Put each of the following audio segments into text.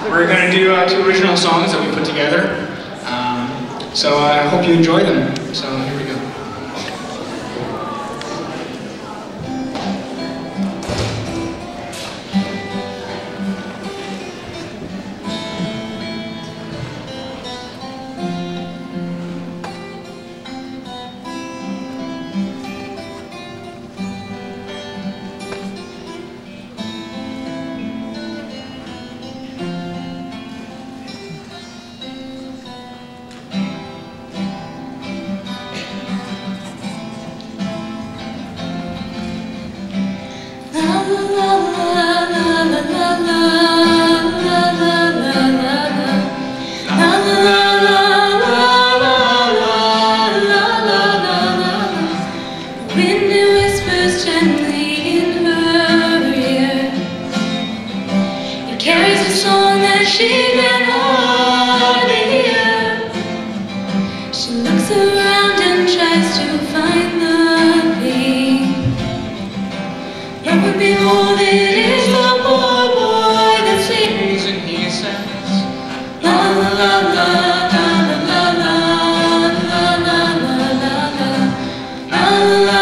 We're going to do 2 original songs that we put together. So I hope you enjoy them. So here we go. She can hardly hear. She looks around and tries to find the thing. What would be more than is the poor boy that sings, and he says, la la la la la la la la la la la la la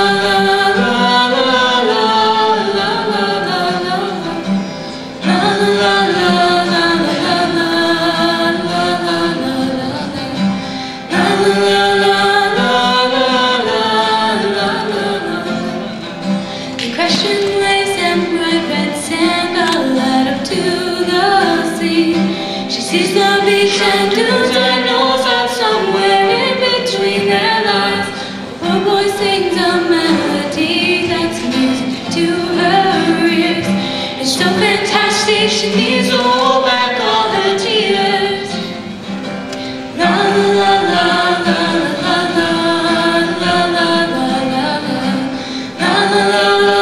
sees the beach and dunes and knows that somewhere in between their lives, the poor boy sings a melody that's music to her ears. It's so fantastic, she needs to hold back all her tears. La la la la la la la la la la la la la.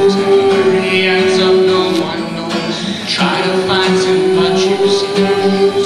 Try to find some, but you see